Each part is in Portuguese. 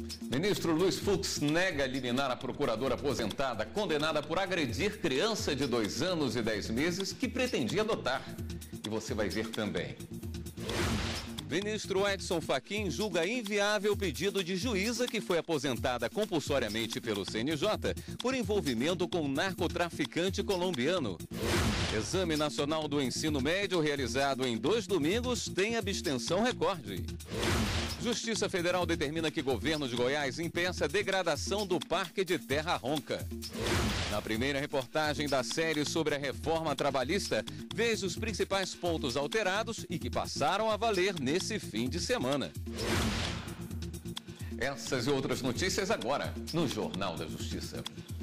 Ministro Luiz Fux nega liminar a procuradora aposentada condenada por agredir criança de 2 anos e 10 meses que pretendia adotar. E você vai ver também. Ministro Edson Fachin julga inviável o pedido de juíza que foi aposentada compulsoriamente pelo CNJ por envolvimento com narcotraficante colombiano. Exame Nacional do Ensino Médio realizado em 2 domingos tem abstenção recorde. Justiça Federal determina que governo de Goiás impeça a degradação do Parque de Terra Ronca. Na primeira reportagem da série sobre a reforma trabalhista, veja os principais pontos alterados e que passaram a valer nesse fim de semana. Essas e outras notícias agora no Jornal da Justiça.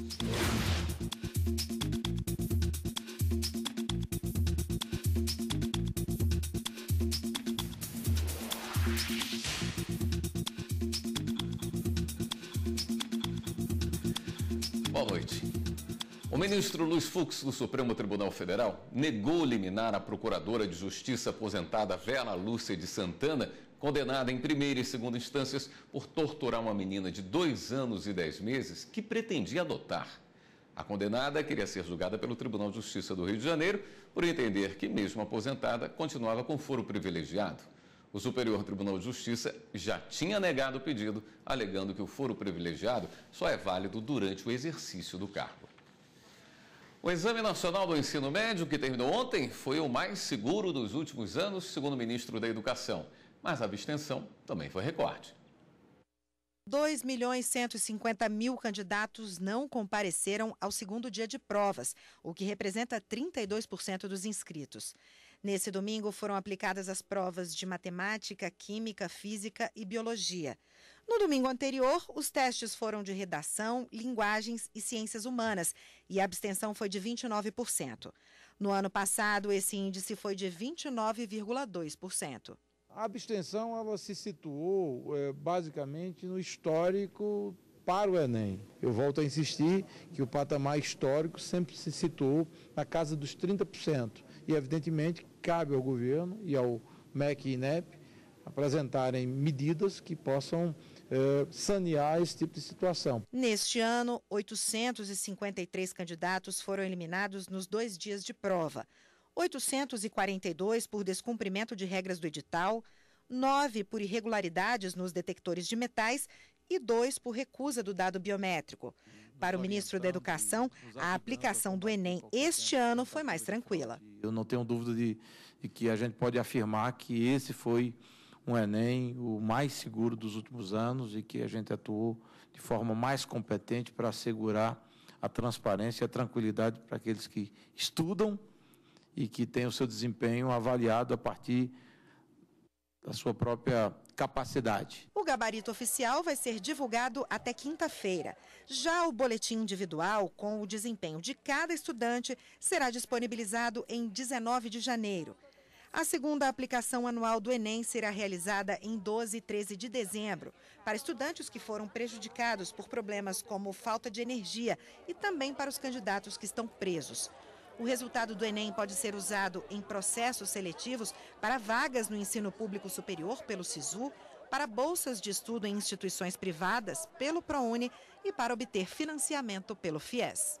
Boa noite. O ministro Luiz Fux, do Supremo Tribunal Federal, negou liminar a procuradora de Justiça aposentada Vera Lúcia de Santana, condenada em primeira e segunda instâncias por torturar uma menina de 2 anos e 10 meses que pretendia adotar. A condenada queria ser julgada pelo Tribunal de Justiça do Rio de Janeiro por entender que, mesmo aposentada, continuava com foro privilegiado. O Superior Tribunal de Justiça já tinha negado o pedido, alegando que o foro privilegiado só é válido durante o exercício do cargo. O Exame Nacional do Ensino Médio, que terminou ontem, foi o mais seguro dos últimos anos, segundo o ministro da Educação. Mas a abstenção também foi recorde. 2.150.000 candidatos não compareceram ao segundo dia de provas, o que representa 32% dos inscritos. Nesse domingo foram aplicadas as provas de matemática, química, física e biologia. No domingo anterior, os testes foram de redação, linguagens e ciências humanas e a abstenção foi de 29%. No ano passado, esse índice foi de 29,2%. A abstenção ela se situou basicamente no histórico para o Enem. Eu volto a insistir que o patamar histórico sempre se situou na casa dos 30%. E, evidentemente, cabe ao governo e ao MEC e INEP apresentarem medidas que possam sanear esse tipo de situação. Neste ano, 853 candidatos foram eliminados nos 2 dias de prova. 842 por descumprimento de regras do edital, 9 por irregularidades nos detectores de metais e 2 por recusa do dado biométrico. Para o ministro da Educação, a aplicação do Enem este ano foi mais tranquila. Eu não tenho dúvida de que a gente pode afirmar que esse foi um Enem o mais seguro dos últimos anos e que a gente atuou de forma mais competente para assegurar a transparência e a tranquilidade para aqueles que estudam e que têm o seu desempenho avaliado a partir da sua própria capacidade. O gabarito oficial vai ser divulgado até quinta-feira. Já o boletim individual, com o desempenho de cada estudante, será disponibilizado em 19 de janeiro. A segunda aplicação anual do Enem será realizada em 12 e 13 de dezembro, para estudantes que foram prejudicados por problemas como falta de energia e também para os candidatos que estão presos. O resultado do Enem pode ser usado em processos seletivos para vagas no ensino público superior pelo SISU, para bolsas de estudo em instituições privadas pelo ProUni e para obter financiamento pelo FIES.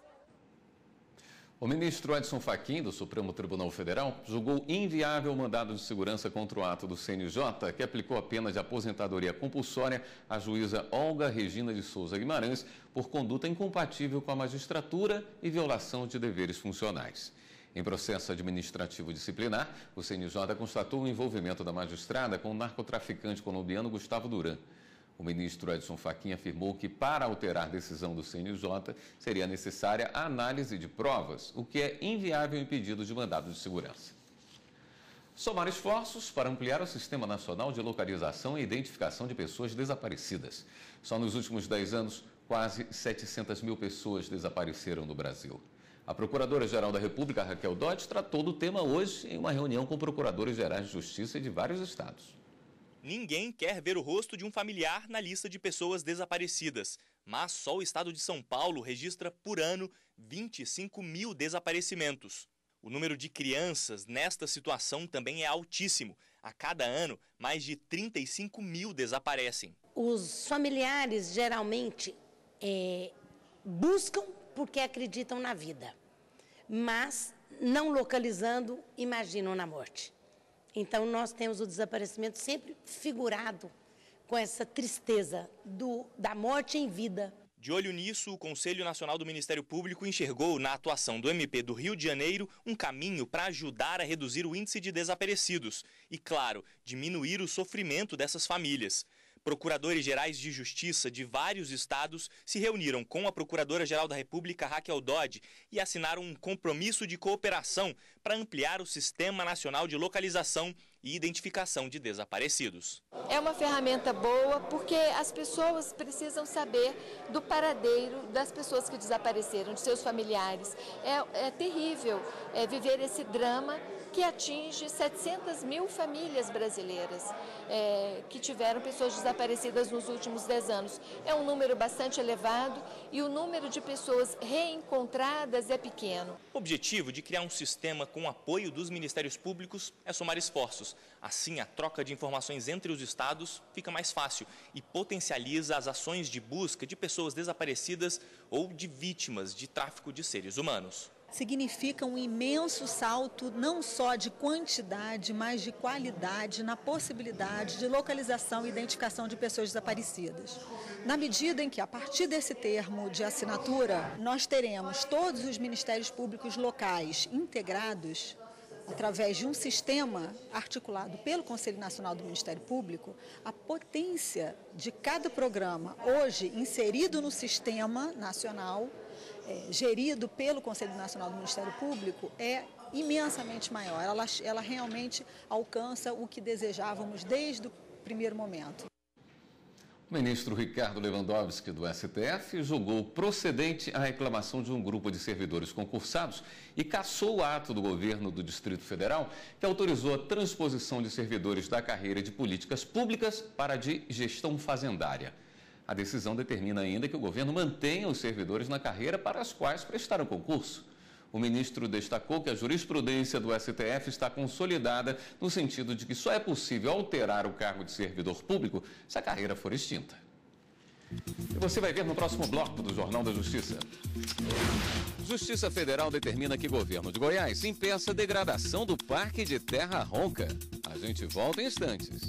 O ministro Edson Fachin, do Supremo Tribunal Federal, julgou inviável o mandado de segurança contra o ato do CNJ, que aplicou a pena de aposentadoria compulsória à juíza Olga Regina de Souza Guimarães por conduta incompatível com a magistratura e violação de deveres funcionais. Em processo administrativo disciplinar, o CNJ constatou o envolvimento da magistrada com o narcotraficante colombiano Gustavo Duran. O ministro Edson Fachin afirmou que, para alterar a decisão do CNJ, seria necessária a análise de provas, o que é inviável em pedido de mandado de segurança. Somar esforços para ampliar o Sistema Nacional de Localização e Identificação de Pessoas Desaparecidas. Só nos últimos 10 anos, quase 700.000 pessoas desapareceram no Brasil. A Procuradora-Geral da República, Raquel Dodge, tratou do tema hoje em uma reunião com procuradores gerais de justiça de vários estados. Ninguém quer ver o rosto de um familiar na lista de pessoas desaparecidas, mas só o estado de São Paulo registra por ano 25.000 desaparecimentos. O número de crianças nesta situação também é altíssimo. A cada ano, mais de 35 mil desaparecem. Os familiares geralmente buscam porque acreditam na vida, mas não localizando, imaginam na morte. Então nós temos o desaparecimento sempre figurado com essa tristeza da morte em vida. De olho nisso, o Conselho Nacional do Ministério Público enxergou na atuação do MP do Rio de Janeiro um caminho para ajudar a reduzir o índice de desaparecidos e, claro, diminuir o sofrimento dessas famílias. Procuradores gerais de justiça de vários estados se reuniram com a Procuradora-Geral da República, Raquel Dodge, e assinaram um compromisso de cooperação para ampliar o Sistema Nacional de Localização e Identificação de Desaparecidos. É uma ferramenta boa porque as pessoas precisam saber do paradeiro das pessoas que desapareceram, de seus familiares. É terrível viver esse drama que atinge 700 mil famílias brasileiras que tiveram pessoas desaparecidas nos últimos 10 anos. É um número bastante elevado e o número de pessoas reencontradas é pequeno. O objetivo de criar um sistema com apoio dos ministérios públicos é somar esforços. Assim, a troca de informações entre os estados fica mais fácil e potencializa as ações de busca de pessoas desaparecidas ou de vítimas de tráfico de seres humanos. Significa um imenso salto, não só de quantidade, mas de qualidade na possibilidade de localização e identificação de pessoas desaparecidas. Na medida em que, a partir desse termo de assinatura, nós teremos todos os ministérios públicos locais integrados através de um sistema articulado pelo Conselho Nacional do Ministério Público, a potência de cada programa hoje inserido no sistema nacional, gerido pelo Conselho Nacional do Ministério Público, é imensamente maior. Ela realmente alcança o que desejávamos desde o primeiro momento. O ministro Ricardo Lewandowski, do STF, julgou procedente a reclamação de um grupo de servidores concursados e cassou o ato do governo do Distrito Federal que autorizou a transposição de servidores da carreira de políticas públicas para a de gestão fazendária. A decisão determina ainda que o governo mantenha os servidores na carreira para as quais prestaram concurso. O ministro destacou que a jurisprudência do STF está consolidada no sentido de que só é possível alterar o cargo de servidor público se a carreira for extinta. E você vai ver no próximo bloco do Jornal da Justiça. Justiça Federal determina que o governo de Goiás impeça a degradação do Parque de Terra Ronca. A gente volta em instantes.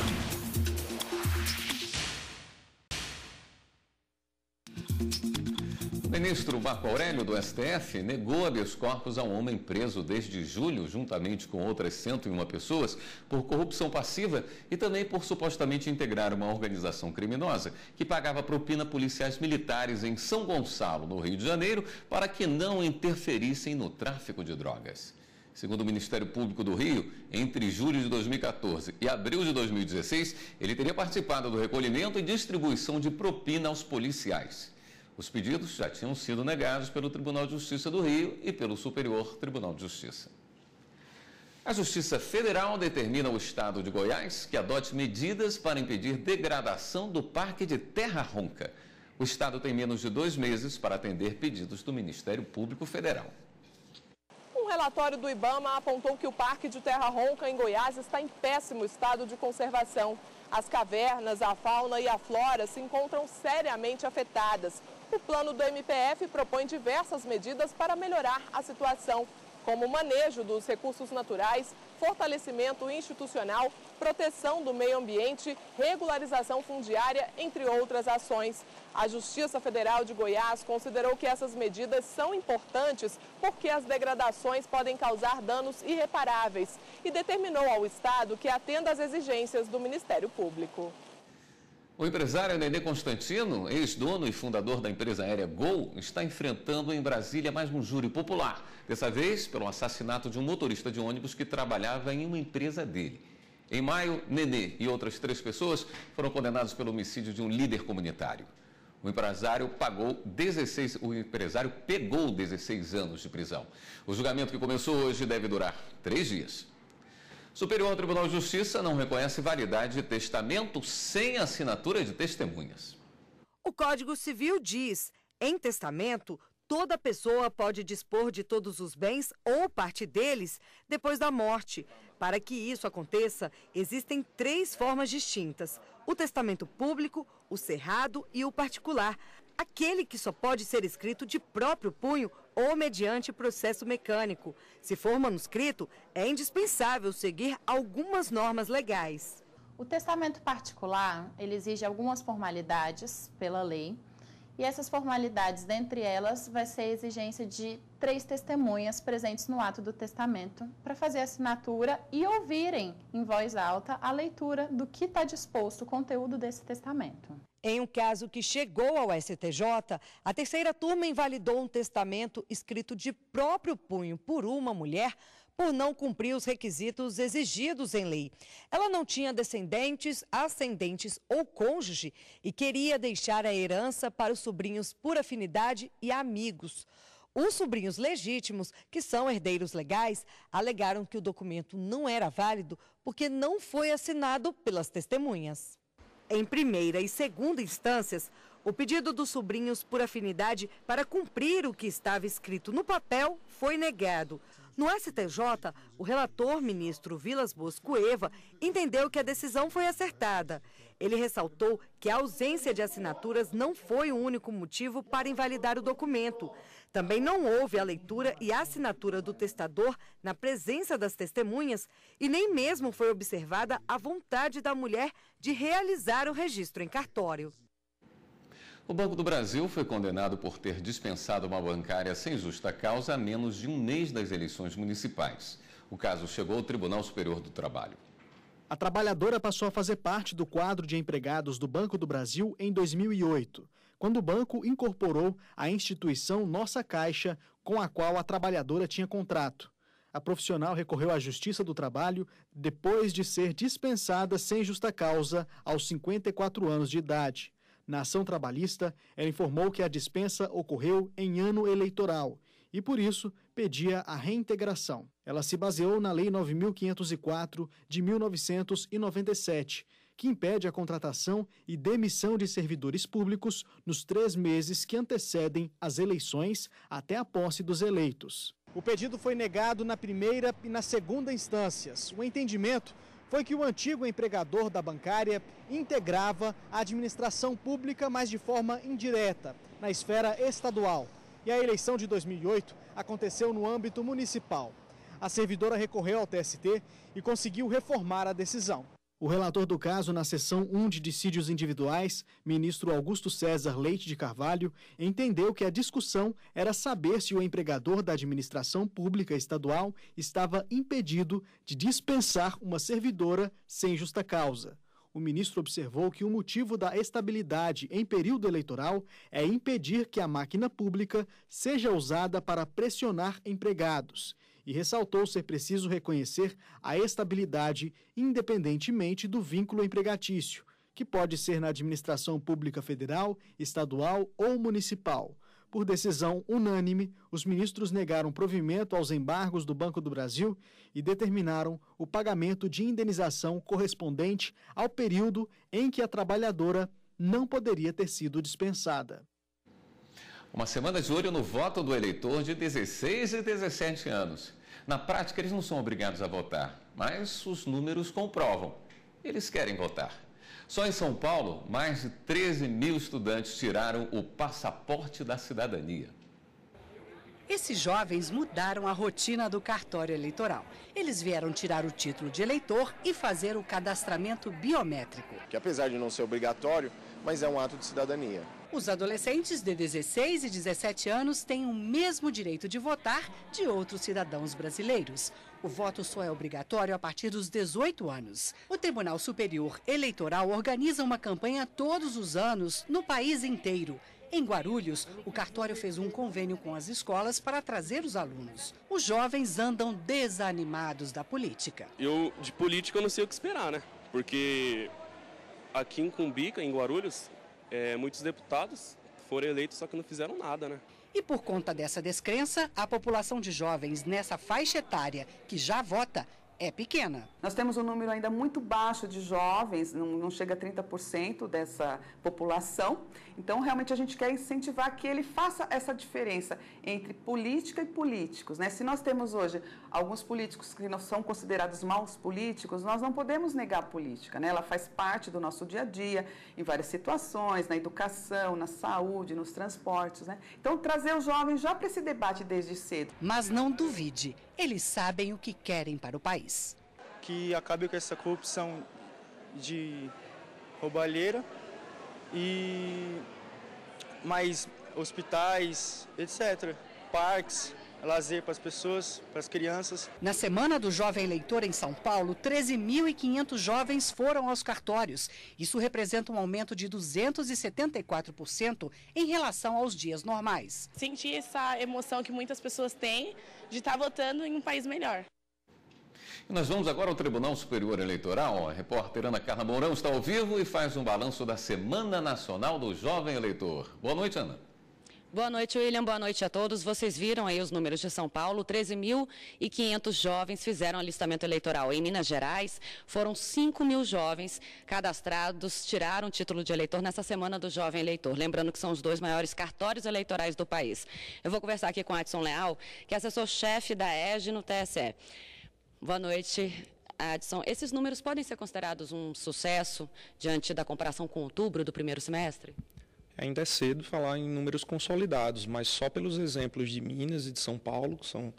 O ministro Marco Aurélio, do STF, negou habeas corpus a um homem preso desde julho, juntamente com outras 101 pessoas, por corrupção passiva e também por supostamente integrar uma organização criminosa que pagava propina a policiais militares em São Gonçalo, no Rio de Janeiro, para que não interferissem no tráfico de drogas. Segundo o Ministério Público do Rio, entre julho de 2014 e abril de 2016, ele teria participado do recolhimento e distribuição de propina aos policiais. Os pedidos já tinham sido negados pelo Tribunal de Justiça do Rio e pelo Superior Tribunal de Justiça. A Justiça Federal determina ao Estado de Goiás que adote medidas para impedir degradação do Parque de Terra Ronca. O Estado tem menos de 2 meses para atender pedidos do Ministério Público Federal. Um relatório do IBAMA apontou que o Parque de Terra Ronca, em Goiás, está em péssimo estado de conservação. As cavernas, a fauna e a flora se encontram seriamente afetadas. O plano do MPF propõe diversas medidas para melhorar a situação, como o manejo dos recursos naturais, fortalecimento institucional, proteção do meio ambiente, regularização fundiária, entre outras ações. A Justiça Federal de Goiás considerou que essas medidas são importantes porque as degradações podem causar danos irreparáveis e determinou ao Estado que atenda às exigências do Ministério Público. O empresário Nenê Constantino, ex-dono e fundador da empresa aérea Gol, está enfrentando em Brasília mais um júri popular. Dessa vez, pelo assassinato de um motorista de ônibus que trabalhava em uma empresa dele. Em maio, Nenê e outras 3 pessoas foram condenados pelo homicídio de um líder comunitário. O empresário pegou 16 anos de prisão. O julgamento que começou hoje deve durar 3 dias. Superior Tribunal de Justiça não reconhece validade de testamento sem assinatura de testemunhas. O Código Civil diz, em testamento, toda pessoa pode dispor de todos os bens ou parte deles depois da morte. Para que isso aconteça, existem 3 formas distintas: o testamento público, o cerrado e o particular, aquele que só pode ser escrito de próprio punho ou mediante processo mecânico. Se for manuscrito, é indispensável seguir algumas normas legais. O testamento particular, ele exige algumas formalidades pela lei, e essas formalidades, dentre elas, vai ser a exigência de 3 testemunhas presentes no ato do testamento para fazer a assinatura e ouvirem em voz alta a leitura do que está disposto, o conteúdo desse testamento. Em um caso que chegou ao STJ, a 3ª turma invalidou um testamento escrito de próprio punho por uma mulher por não cumprir os requisitos exigidos em lei. Ela não tinha descendentes, ascendentes ou cônjuge e queria deixar a herança para os sobrinhos por afinidade e amigos. Os sobrinhos legítimos, que são herdeiros legais, alegaram que o documento não era válido porque não foi assinado pelas testemunhas. Em primeira e segunda instâncias, o pedido dos sobrinhos por afinidade para cumprir o que estava escrito no papel foi negado. No STJ, o relator, ministro Vilas Boas Cueva, entendeu que a decisão foi acertada. Ele ressaltou que a ausência de assinaturas não foi o único motivo para invalidar o documento. Também não houve a leitura e a assinatura do testador na presença das testemunhas e nem mesmo foi observada a vontade da mulher de realizar o registro em cartório. O Banco do Brasil foi condenado por ter dispensado uma bancária sem justa causa há menos de um mês das eleições municipais. O caso chegou ao Tribunal Superior do Trabalho. A trabalhadora passou a fazer parte do quadro de empregados do Banco do Brasil em 2008, quando o banco incorporou a instituição Nossa Caixa, com a qual a trabalhadora tinha contrato. A profissional recorreu à Justiça do Trabalho depois de ser dispensada sem justa causa aos 54 anos de idade. Na ação trabalhista, ela informou que a dispensa ocorreu em ano eleitoral e, por isso, pedia a reintegração. Ela se baseou na Lei 9.504 de 1997, que impede a contratação e demissão de servidores públicos nos 3 meses que antecedem as eleições até a posse dos eleitos. O pedido foi negado na primeira e na segunda instâncias. O entendimento foi que o antigo empregador da bancária integrava a administração pública, mas de forma indireta, na esfera estadual. E a eleição de 2008 aconteceu no âmbito municipal. A servidora recorreu ao TST e conseguiu reformar a decisão. O relator do caso, na seção 1 de dissídios individuais, ministro Augusto César Leite de Carvalho, entendeu que a discussão era saber se o empregador da administração pública estadual estava impedido de dispensar uma servidora sem justa causa. O ministro observou que o motivo da estabilidade em período eleitoral é impedir que a máquina pública seja usada para pressionar empregados e ressaltou ser preciso reconhecer a estabilidade independentemente do vínculo empregatício, que pode ser na administração pública federal, estadual ou municipal. Por decisão unânime, os ministros negaram provimento aos embargos do Banco do Brasil e determinaram o pagamento de indenização correspondente ao período em que a trabalhadora não poderia ter sido dispensada. Uma semana de olho no voto do eleitor de 16 e 17 anos. Na prática, eles não são obrigados a votar, mas os números comprovam. Eles querem votar. Só em São Paulo, mais de 13 mil estudantes tiraram o passaporte da cidadania. Esses jovens mudaram a rotina do cartório eleitoral. Eles vieram tirar o título de eleitor e fazer o cadastramento biométrico. Que apesar de não ser obrigatório, mas é um ato de cidadania. Os adolescentes de 16 e 17 anos têm o mesmo direito de votar de outros cidadãos brasileiros. O voto só é obrigatório a partir dos 18 anos. O Tribunal Superior Eleitoral organiza uma campanha todos os anos no país inteiro. Em Guarulhos, o cartório fez um convênio com as escolas para trazer os alunos. Os jovens andam desanimados da política. Eu, de política, eu não sei o que esperar, né? Porque aqui em Cumbica, em Guarulhos, muitos deputados foram eleitos, só que não fizeram nada, né? E por conta dessa descrença, a população de jovens nessa faixa etária que já vota é pequena. Nós temos um número ainda muito baixo de jovens, não chega a 30% dessa população. Então, realmente, a gente quer incentivar que ele faça essa diferença entre política e políticos, né? Se nós temos hoje alguns políticos que não são considerados maus políticos, nós não podemos negar a política, né? Ela faz parte do nosso dia a dia, em várias situações, na educação, na saúde, nos transportes, né? Então, trazer os jovens já para esse debate desde cedo. Mas não duvide, eles sabem o que querem para o país. Que acabe com essa corrupção de roubalheira e mais hospitais, etc. Parques, lazer para as pessoas, para as crianças. Na Semana do Jovem Eleitor em São Paulo, 13.500 jovens foram aos cartórios. Isso representa um aumento de 274% em relação aos dias normais. Senti essa emoção que muitas pessoas têm de estar votando em um país melhor. E nós vamos agora ao Tribunal Superior Eleitoral. A repórter Ana Carla Mourão está ao vivo e faz um balanço da Semana Nacional do Jovem Eleitor. Boa noite, Ana. Boa noite, William. Boa noite a todos. Vocês viram aí os números de São Paulo. 13.500 jovens fizeram alistamento eleitoral. Em Minas Gerais, foram 5.000 jovens cadastrados, tiraram o título de eleitor nessa Semana do Jovem Eleitor. Lembrando que são os 2 maiores cartórios eleitorais do país. Eu vou conversar aqui com Adson Leal, que é assessor-chefe da EGE no TSE. Boa noite, Adson. Esses números podem ser considerados um sucesso diante da comparação com outubro do primeiro semestre? Ainda é cedo falar em números consolidados, mas só pelos exemplos de Minas e de São Paulo, que são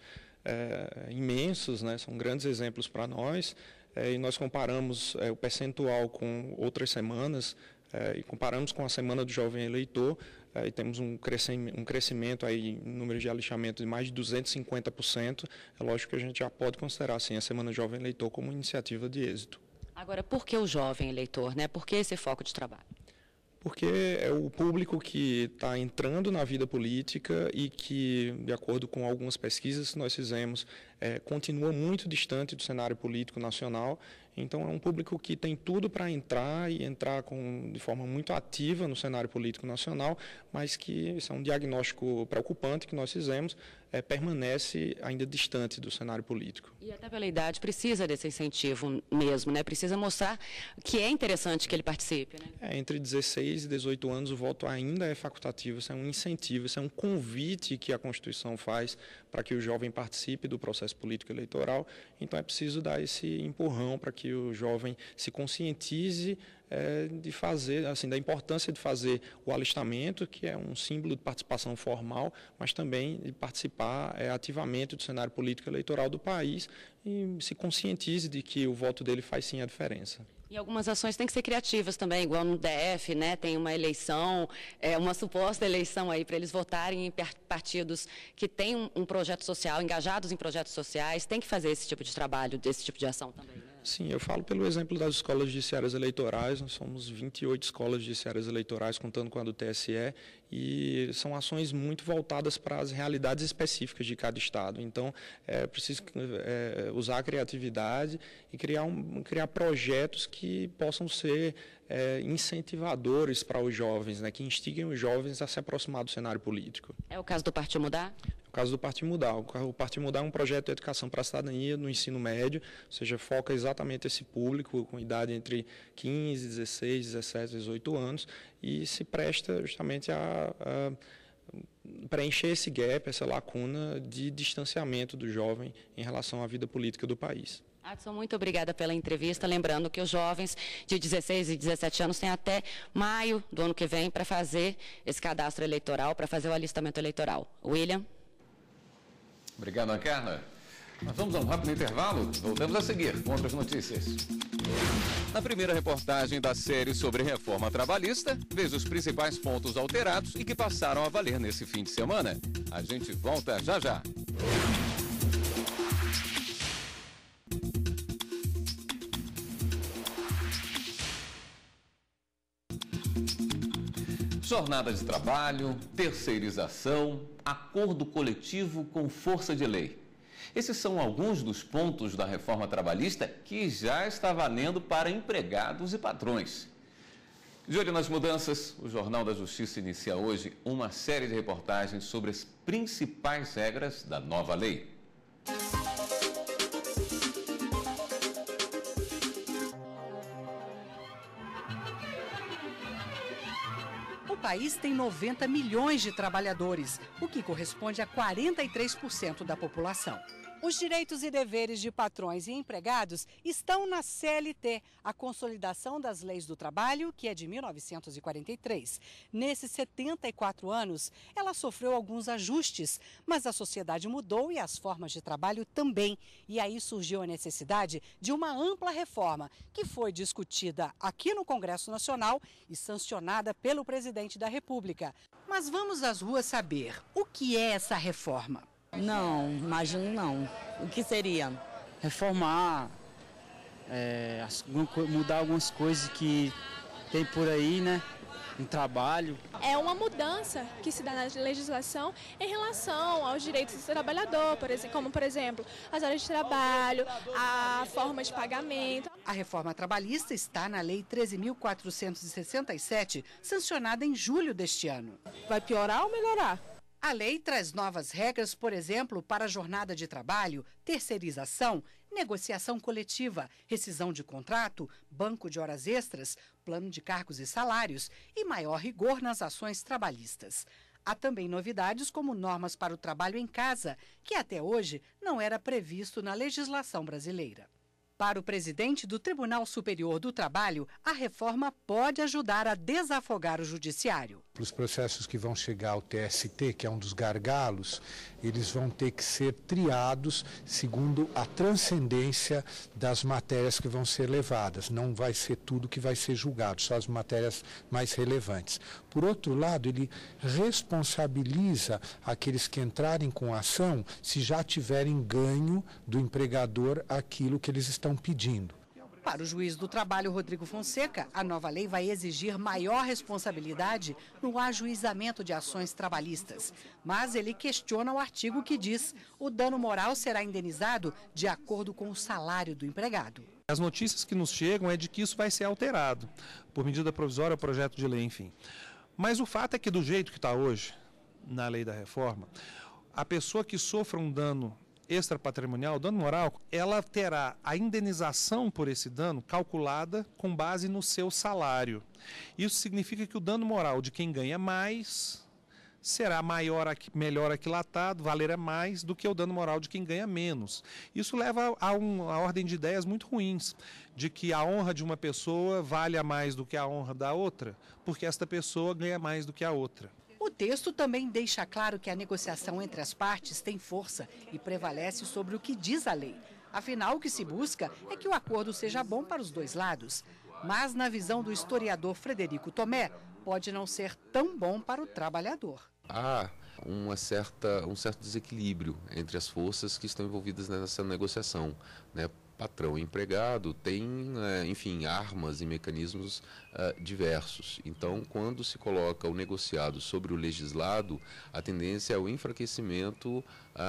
imensos, né? São grandes exemplos para nós, e nós comparamos o percentual com outras semanas, e comparamos com a Semana do Jovem Eleitor, e temos um crescimento aí em número de alistamento de mais de 250%. É lógico que a gente já pode considerar assim, a Semana do Jovem Eleitor como iniciativa de êxito. Agora, por que o jovem eleitor, né? Por que esse foco de trabalho? Porque é o público que está entrando na vida política e que, de acordo com algumas pesquisas que nós fizemos, continua muito distante do cenário político nacional. Então, é um público que tem tudo para entrar e entrar de forma muito ativa no cenário político nacional, mas que isso é um diagnóstico preocupante que nós fizemos, permanece ainda distante do cenário político. E até pela idade precisa desse incentivo mesmo, né? Precisa mostrar que é interessante que ele participe, né? Entre 16 e 18 anos o voto ainda é facultativo, isso é um incentivo, isso é um convite que a Constituição faz para que o jovem participe do processo político eleitoral. Então é preciso dar esse empurrão para que o jovem se conscientize de fazer, assim, da importância de fazer o alistamento, que é um símbolo de participação formal, mas também de participar ativamente do cenário político eleitoral do país e se conscientize de que o voto dele faz sim a diferença. E algumas ações têm que ser criativas também, igual no DF, né? Tem uma eleição, uma suposta eleição aí para eles votarem em partidos que têm um projeto social, engajados em projetos sociais, tem que fazer esse tipo de trabalho, esse tipo de ação também, né? Sim, eu falo pelo exemplo das escolas judiciárias eleitorais. Nós somos 28 escolas judiciárias eleitorais, contando com a do TSE, e são ações muito voltadas para as realidades específicas de cada estado. Então, é preciso usar a criatividade e criar projetos que possam ser incentivadores para os jovens, né, que instiguem os jovens a se aproximar do cenário político. É o caso do Partiu Mudar? O caso do Partiu Mudar. O Partiu Mudar é um projeto de educação para a cidadania no ensino médio, ou seja, foca exatamente esse público com idade entre 15, 16, 17, 18 anos e se presta justamente a preencher esse gap, essa lacuna de distanciamento do jovem em relação à vida política do país. Adson, muito obrigada pela entrevista. Lembrando que os jovens de 16 e 17 anos têm até maio do ano que vem para fazer esse cadastro eleitoral, para fazer o alistamento eleitoral. William? Obrigado, Ana Carla. Nós vamos a um rápido intervalo. Voltamos a seguir com outras notícias. Na primeira reportagem da série sobre reforma trabalhista, veja os principais pontos alterados e que passaram a valer nesse fim de semana. A gente volta já já. Jornada de trabalho, terceirização, acordo coletivo com força de lei. Esses são alguns dos pontos da reforma trabalhista que já está valendo para empregados e patrões. De olho nas mudanças, o Jornal da Justiça inicia hoje uma série de reportagens sobre as principais regras da nova lei. país tem 90 milhões de trabalhadores, o que corresponde a 43% da população. Os direitos e deveres de patrões e empregados estão na CLT, a Consolidação das Leis do Trabalho, que é de 1943. Nesses 74 anos, ela sofreu alguns ajustes, mas a sociedade mudou e as formas de trabalho também. E aí surgiu a necessidade de uma ampla reforma, que foi discutida aqui no Congresso Nacional e sancionada pelo presidente da República. Mas vamos às ruas saber o que é essa reforma. Não, imagino não. O que seria? Reformar, mudar algumas coisas que tem por aí, né? No trabalho. É uma mudança que se dá na legislação em relação aos direitos do trabalhador, como por exemplo, as horas de trabalho, a forma de pagamento. A reforma trabalhista está na Lei 13.467, sancionada em julho deste ano. Vai piorar ou melhorar? A lei traz novas regras, por exemplo, para a jornada de trabalho, terceirização, negociação coletiva, rescisão de contrato, banco de horas extras, plano de cargos e salários e maior rigor nas ações trabalhistas. Há também novidades como normas para o trabalho em casa, que até hoje não era previsto na legislação brasileira. Para o presidente do Tribunal Superior do Trabalho, a reforma pode ajudar a desafogar o judiciário. Os processos que vão chegar ao TST, que é um dos gargalos, eles vão ter que ser triados segundo a transcendência das matérias que vão ser levadas. Não vai ser tudo que vai ser julgado, só as matérias mais relevantes. Por outro lado, ele responsabiliza aqueles que entrarem com a ação se já tiverem ganho do empregador aquilo que eles estão pedindo. Para o juiz do trabalho, Rodrigo Fonseca, a nova lei vai exigir maior responsabilidade no ajuizamento de ações trabalhistas. Mas ele questiona o artigo que diz que o dano moral será indenizado de acordo com o salário do empregado. As notícias que nos chegam é de que isso vai ser alterado, por medida provisória, projeto de lei, enfim. Mas o fato é que do jeito que está hoje, na lei da reforma, a pessoa que sofra um dano extrapatrimonial, dano moral, ela terá a indenização por esse dano calculada com base no seu salário. Isso significa que o dano moral de quem ganha mais será melhor aquilatado, valerá mais do que o dano moral de quem ganha menos. Isso leva a uma ordem de ideias muito ruins, de que a honra de uma pessoa valha mais do que a honra da outra, porque esta pessoa ganha mais do que a outra. O texto também deixa claro que a negociação entre as partes tem força e prevalece sobre o que diz a lei. Afinal, o que se busca é que o acordo seja bom para os dois lados. Mas, na visão do historiador Frederico Tomé, pode não ser tão bom para o trabalhador. Há um certo desequilíbrio entre as forças que estão envolvidas nessa negociação, né? Patrão e empregado tem, enfim, armas e mecanismos diversos. Então, quando se coloca o negociado sobre o legislado, a tendência é o enfraquecimento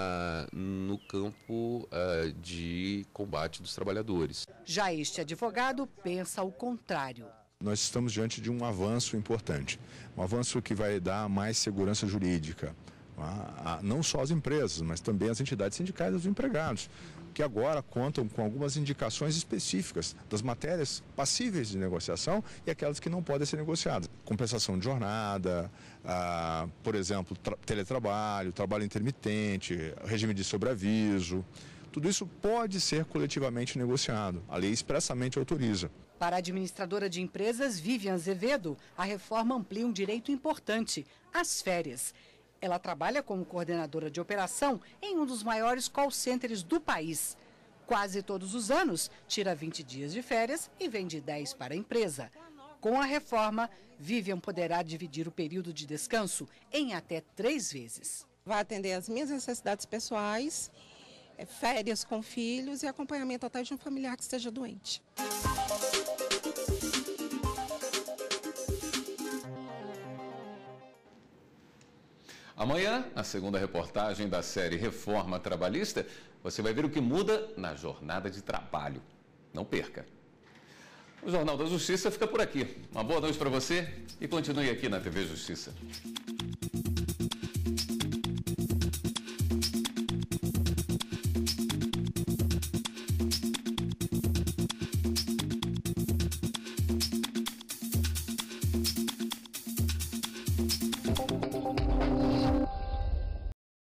no campo de combate dos trabalhadores. Já este advogado pensa o contrário. Nós estamos diante de um avanço importante, um avanço que vai dar mais segurança jurídica, não só às empresas, mas também às entidades sindicais dos empregados, que agora contam com algumas indicações específicas das matérias passíveis de negociação e aquelas que não podem ser negociadas. Compensação de jornada, por exemplo, teletrabalho, trabalho intermitente, regime de sobreaviso. Tudo isso pode ser coletivamente negociado. A lei expressamente autoriza. Para a administradora de empresas, Vivian Azevedo, a reforma amplia um direito importante, as férias. Ela trabalha como coordenadora de operação em um dos maiores call centers do país. Quase todos os anos, tira 20 dias de férias e vende 10 para a empresa. Com a reforma, Vivian poderá dividir o período de descanso em até 3 vezes. Vai atender às minhas necessidades pessoais, férias com filhos e acompanhamento até de um familiar que esteja doente. Amanhã, a segunda reportagem da série Reforma Trabalhista, você vai ver o que muda na jornada de trabalho. Não perca! O Jornal da Justiça fica por aqui. Uma boa noite para você e continue aqui na TV Justiça.